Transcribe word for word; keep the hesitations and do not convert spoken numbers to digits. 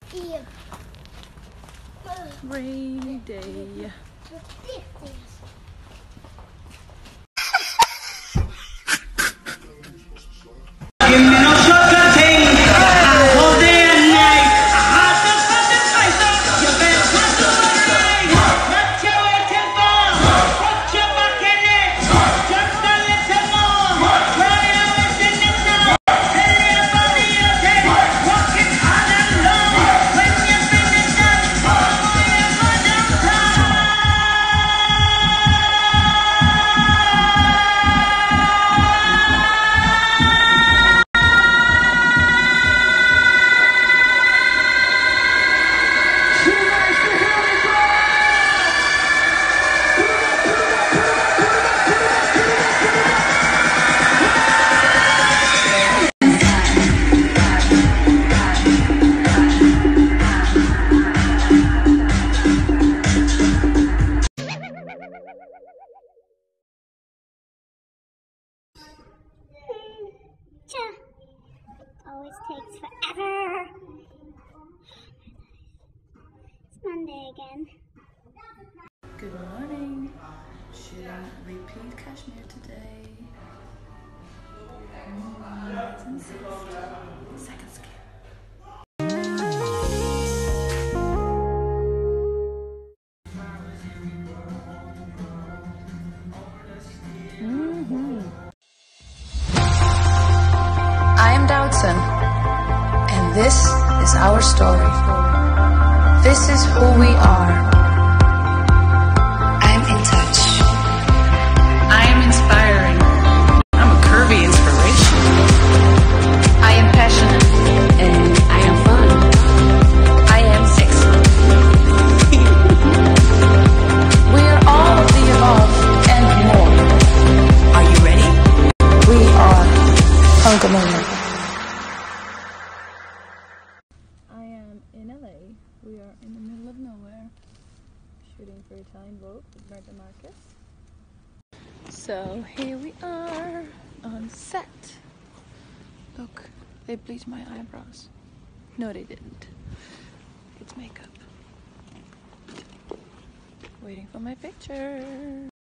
Rainy day. Always takes forever. It's Monday again. Good morning. Shooting repeat cashmere today. Mm, it's in soft. Second skin. I am Doutzen, and this is our story. This is who we are. I'm in touch. I am inspiring. I'm a curvy inspiration. I am passionate. And I am fun. I am sexy. We are all of the above and more. Are you ready? We are Hungry. I am in L A. We are in the middle of nowhere, shooting for Italian Vogue with Martha Marcus. So here we are on set. Look, they bleached my eyebrows. No, they didn't. It's makeup. Waiting for my picture.